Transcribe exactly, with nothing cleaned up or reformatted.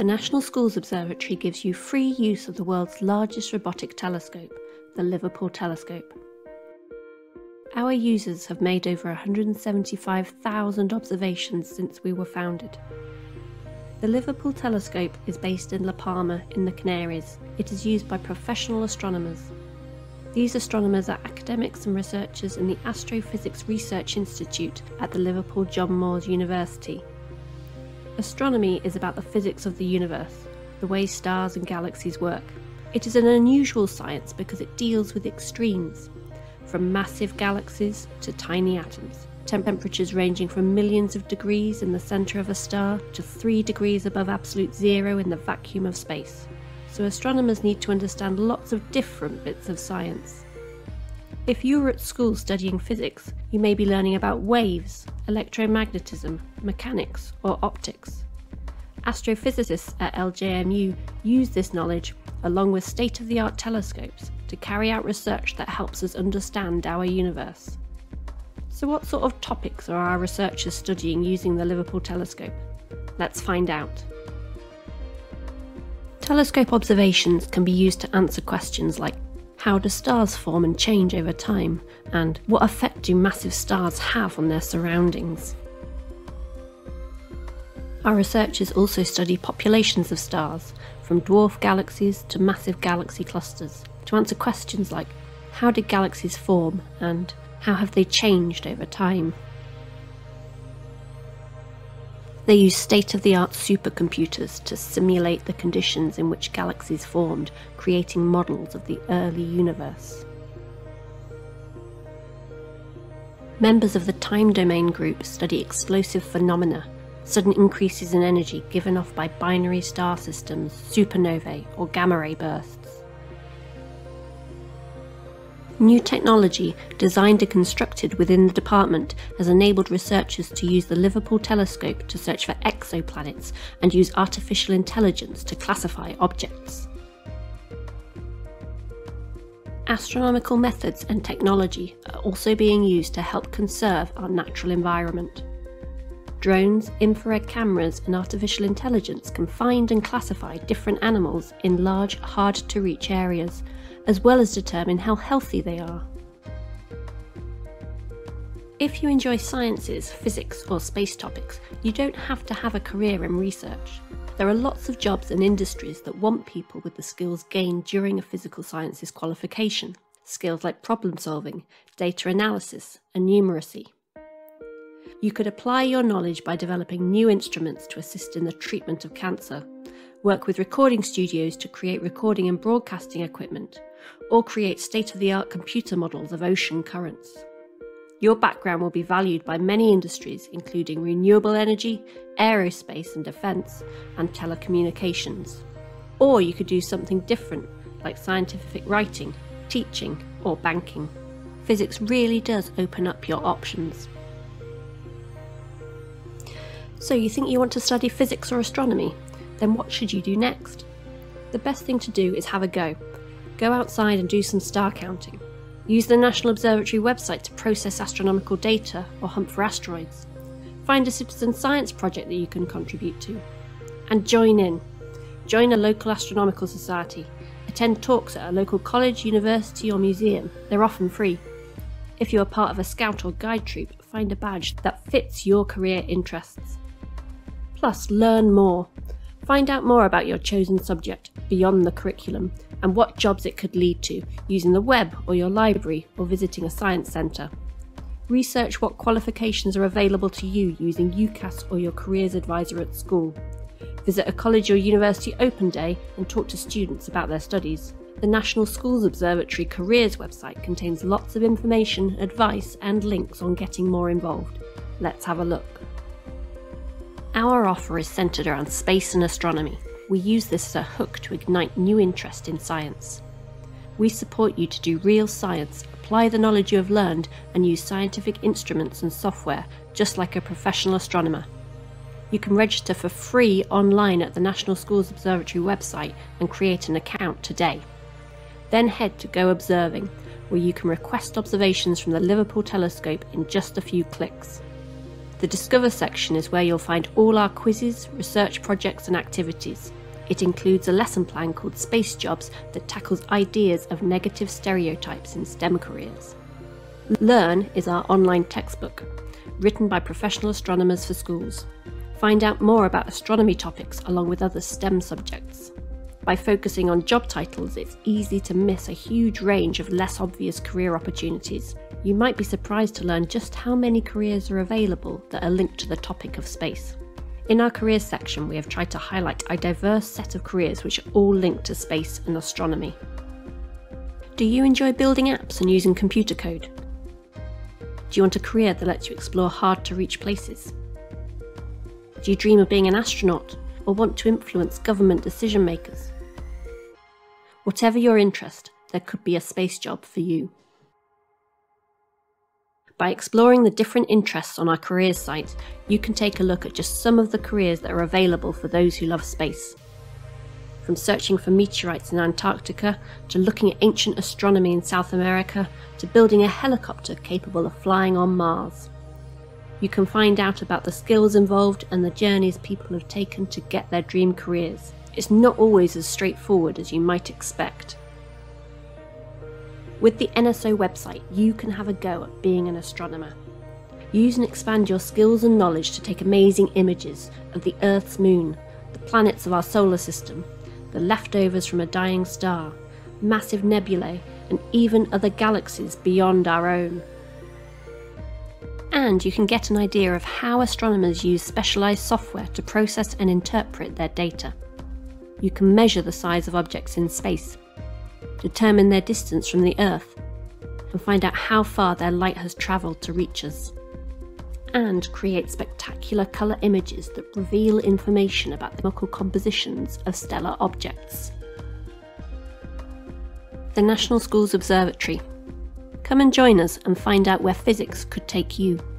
The National Schools Observatory gives you free use of the world's largest robotic telescope, the Liverpool telescope. Our users have made over one hundred seventy-five thousand observations since we were founded. The Liverpool telescope is based in La Palma in the Canaries. It is used by professional astronomers. These astronomers are academics and researchers in the Astrophysics Research Institute at the Liverpool John Moores University. Astronomy is about the physics of the universe, the way stars and galaxies work. It is an unusual science because it deals with extremes, from massive galaxies to tiny atoms, temperatures ranging from millions of degrees in the centre of a star to three degrees above absolute zero in the vacuum of space. So astronomers need to understand lots of different bits of science. If you were at school studying physics, you may be learning about waves, electromagnetism, mechanics, or optics. Astrophysicists at L J M U use this knowledge, along with state-of-the-art telescopes, to carry out research that helps us understand our universe. So what sort of topics are our researchers studying using the Liverpool telescope? Let's find out. Telescope observations can be used to answer questions like, how do stars form and change over time? And what effect do massive stars have on their surroundings? Our researchers also study populations of stars, from dwarf galaxies to massive galaxy clusters, to answer questions like, how did galaxies form and how have they changed over time? They use state-of-the-art supercomputers to simulate the conditions in which galaxies formed, creating models of the early universe. Members of the time domain group study explosive phenomena, sudden increases in energy given off by binary star systems, supernovae, or gamma-ray bursts. New technology, designed and constructed within the department, has enabled researchers to use the Liverpool telescope to search for exoplanets and use artificial intelligence to classify objects. Astronomical methods and technology are also being used to help conserve our natural environment. Drones, infrared cameras, and artificial intelligence can find and classify different animals in large, hard-to-reach areas, as well as determine how healthy they are. If you enjoy sciences, physics, or space topics, you don't have to have a career in research. There are lots of jobs and industries that want people with the skills gained during a physical sciences qualification, skills like problem solving, data analysis, and numeracy. You could apply your knowledge by developing new instruments to assist in the treatment of cancer, work with recording studios to create recording and broadcasting equipment, or create state-of-the-art computer models of ocean currents. Your background will be valued by many industries, including renewable energy, aerospace and defence, and telecommunications. Or you could do something different, like scientific writing, teaching, or banking. Physics really does open up your options. So you think you want to study physics or astronomy? Then what should you do next? The best thing to do is have a go. Go outside and do some star counting. Use the National Observatory website to process astronomical data or hunt for asteroids. Find a citizen science project that you can contribute to. And join in. Join a local astronomical society. Attend talks at a local college, university or museum. They're often free. If you are part of a scout or guide troop, find a badge that fits your career interests. Plus, learn more. Find out more about your chosen subject beyond the curriculum and what jobs it could lead to using the web or your library or visiting a science centre. Research what qualifications are available to you using UCAS or your careers advisor at school. Visit a college or university open day and talk to students about their studies. The National Schools Observatory Careers website contains lots of information, advice and links on getting more involved. Let's have a look. Our offer is centred around space and astronomy. We use this as a hook to ignite new interest in science. We support you to do real science, apply the knowledge you have learned, and use scientific instruments and software, just like a professional astronomer. You can register for free online at the National Schools Observatory website and create an account today. Then head to Go Observing, where you can request observations from the Liverpool telescope in just a few clicks. The Discover section is where you'll find all our quizzes, research projects and activities. It includes a lesson plan called Space Jobs that tackles ideas of negative stereotypes in STEM careers. Learn is our online textbook, written by professional astronomers for schools. Find out more about astronomy topics along with other STEM subjects. By focusing on job titles, it's easy to miss a huge range of less obvious career opportunities. You might be surprised to learn just how many careers are available that are linked to the topic of space. In our careers section, we have tried to highlight a diverse set of careers which are all linked to space and astronomy. Do you enjoy building apps and using computer code? Do you want a career that lets you explore hard-to-reach places? Do you dream of being an astronaut or want to influence government decision makers? Whatever your interest, there could be a space job for you. By exploring the different interests on our careers site, you can take a look at just some of the careers that are available for those who love space. From searching for meteorites in Antarctica, to looking at ancient astronomy in South America, to building a helicopter capable of flying on Mars. You can find out about the skills involved and the journeys people have taken to get their dream careers. It's not always as straightforward as you might expect. With the N S O website, you can have a go at being an astronomer. Use and expand your skills and knowledge to take amazing images of the Earth's moon, the planets of our solar system, the leftovers from a dying star, massive nebulae, and even other galaxies beyond our own. And you can get an idea of how astronomers use specialised software to process and interpret their data. You can measure the size of objects in space, determine their distance from the Earth, and find out how far their light has travelled to reach us. And create spectacular colour images that reveal information about the chemical compositions of stellar objects. The National Schools Observatory. Come and join us and find out where physics could take you.